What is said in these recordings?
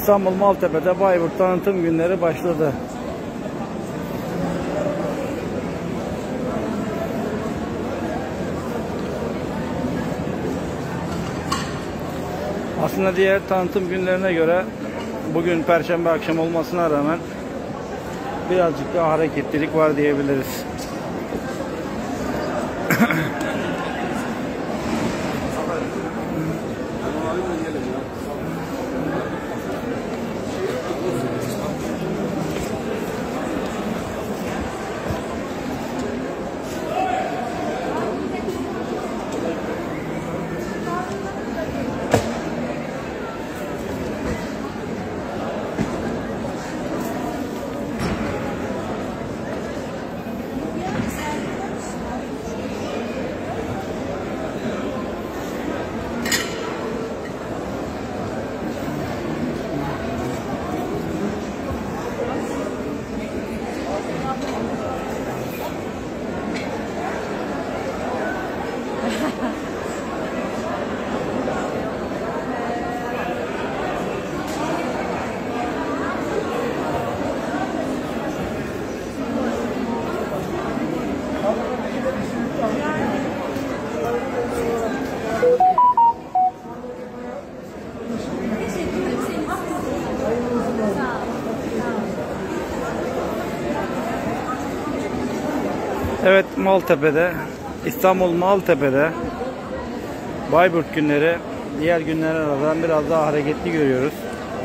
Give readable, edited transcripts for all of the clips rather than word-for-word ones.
İstanbul Maltepe'de Bayburt tanıtım günleri başladı. Aslında diğer tanıtım günlerine göre bugün Perşembe akşam olmasına rağmen birazcık daha hareketlilik var diyebiliriz. Evet, Maltepe'de, İstanbul Maltepe'de Bayburt günleri diğer günlere nazaran biraz daha hareketli görüyoruz.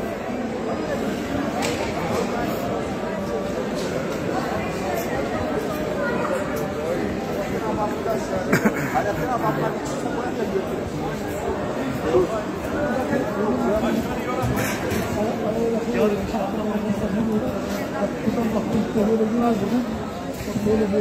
Böyle bu oluyor.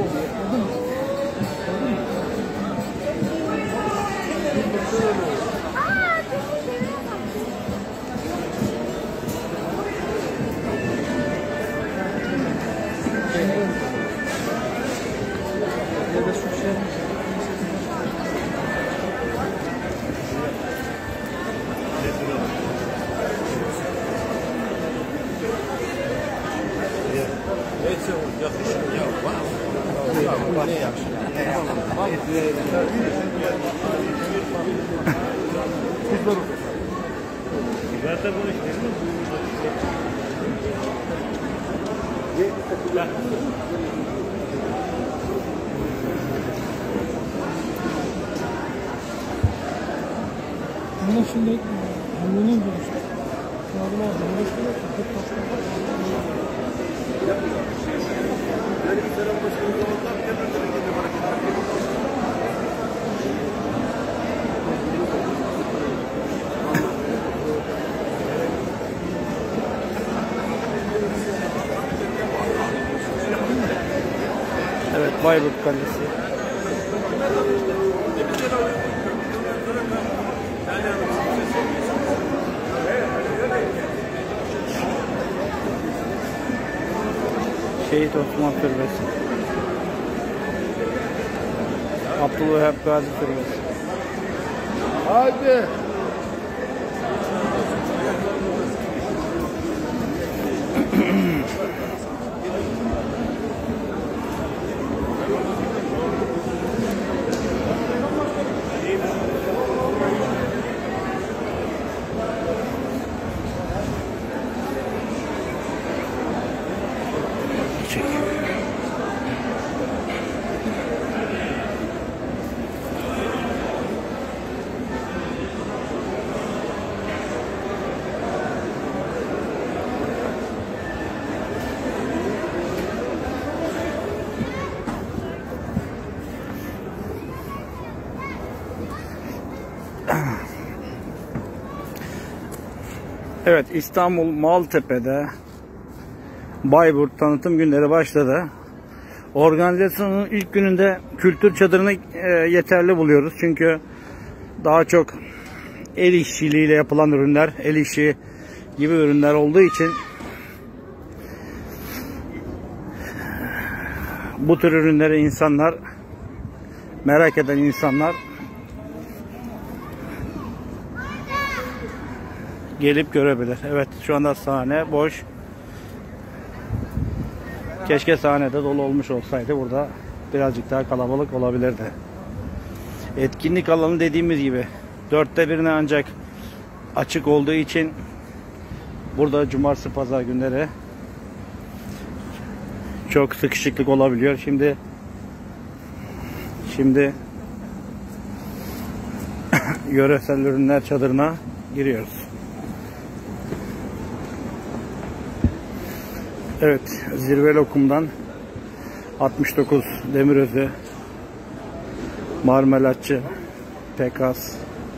Bunu şimdi hamlenin görüştük. Yardım aldım. Evet, Bayburt Kalesi. Şehit Osman Türbesi. Abdülvahap Gazi Türbesi. Hadi. Evet, İstanbul Maltepe'de Bayburt tanıtım günleri başladı. Organizasyonun ilk gününde kültür çadırını yeterli buluyoruz. Çünkü daha çok el işçiliğiyle yapılan ürünler, el işi gibi ürünler olduğu için bu tür ürünleri insanlar, merak eden insanlar gelip görebilir. Evet, şu anda sahne boş. Keşke sahnede dolu olmuş olsaydı, burada birazcık daha kalabalık olabilirdi. Etkinlik alanı dediğimiz gibi 1/4'ine ancak açık olduğu için burada cumartesi pazar günleri çok sıkışıklık olabiliyor. Şimdi yöresel ürünler çadırına giriyoruz. Evet, zirve lokumdan 69 Demirözü, Marmelatçı, Pekas,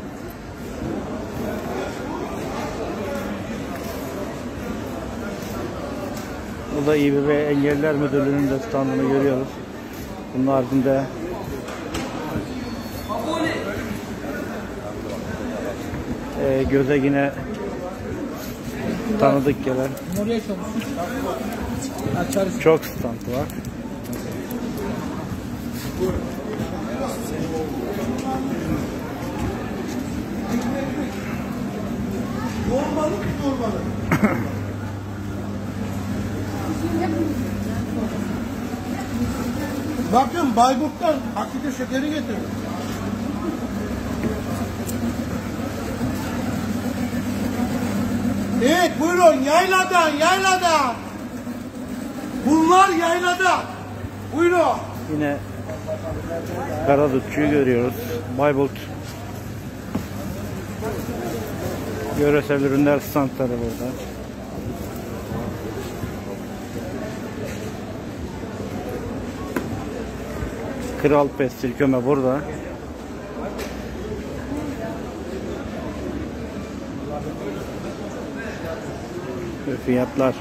burada İBB Engelliler Müdürlüğü'nün de standını görüyoruz. Bunun ardında göze yine tanıdık gelen Oraya çalışsın. çok stand var. Bakın Bayburt'tan hakiki şekeri getirdim. Evet buyurun yayladan. Bunlar yaylada. Buyurun. Yine Karadutçu'yu görüyoruz. Bayburt yöresel ürünler standları burada. Kral Pestil Köme burada. Ve fiyatlar.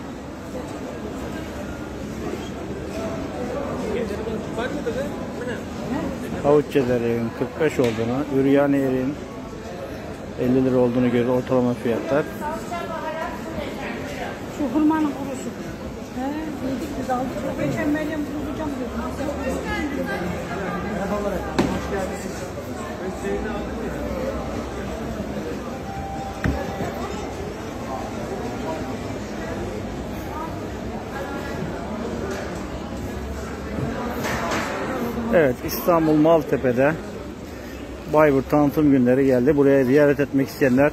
Havuç çedereğin 45 olduğunu, üryan eriğin 50 lira olduğunu görüyor ortalama fiyatlar. Şu hurmanın kurusu. Yedik biz aldık. Geçen Meryem kurulacağım dedim. Merhabalar efendim. Hoş geldiniz. Evet, İstanbul Maltepe'de Bayburt tanıtım günleri geldi. Buraya ziyaret etmek isteyenler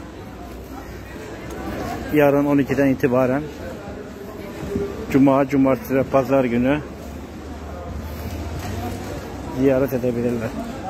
yarın 12'den itibaren Cuma, Cumartesi ve Pazar günü ziyaret edebilirler.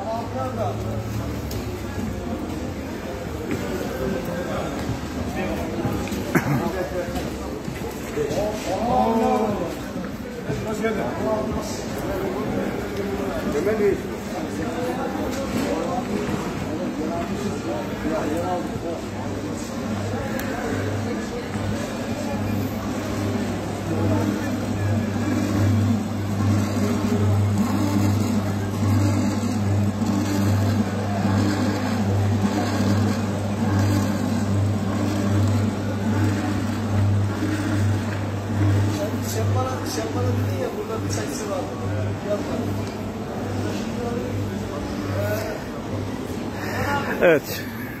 Şapmanın dedin ya burada bir çayısı var. Evet.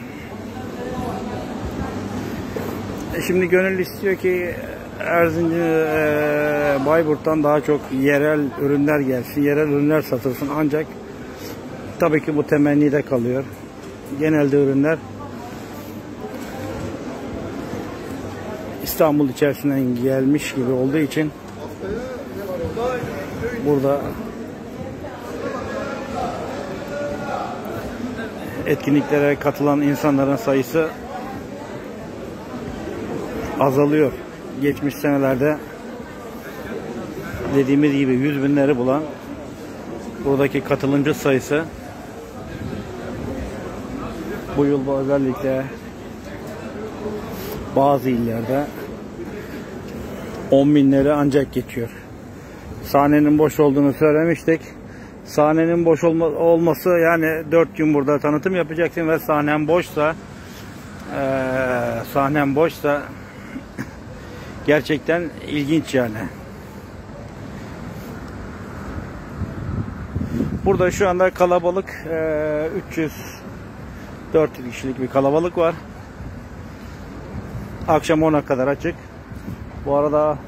Şimdi gönül istiyor ki Erzincan, Bayburt'tan daha çok yerel ürünler gelsin, yerel ürünler satılsın. Ancak tabii ki bu temenni de kalıyor. Genelde ürünler İstanbul içerisinden gelmiş gibi olduğu için burada etkinliklere katılan insanların sayısı azalıyor. Geçmiş senelerde dediğimiz gibi 100 binleri bulan buradaki katılımcı sayısı bu yıl özellikle bazı illerde 10 binleri ancak geçiyor. Sahnenin boş olduğunu söylemiştik. Sahnenin boş olması yani 4 gün burada tanıtım yapacaksın ve sahnen boşsa gerçekten ilginç yani. Burada şu anda kalabalık 300-400 kişilik bir kalabalık var. Akşam 10'a kadar açık. Bu arada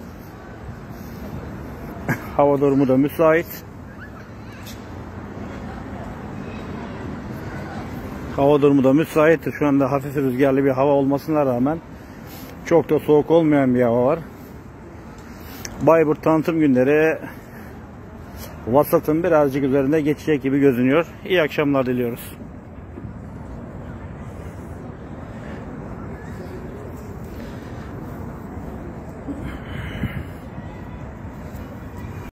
hava durumu da müsait. Hava durumu da müsait. Şu anda hafif rüzgarlı bir hava olmasına rağmen çok da soğuk olmayan bir hava var. Bayburt tanıtım günleri vasatın birazcık üzerinde geçecek gibi görünüyor. İyi akşamlar diliyoruz.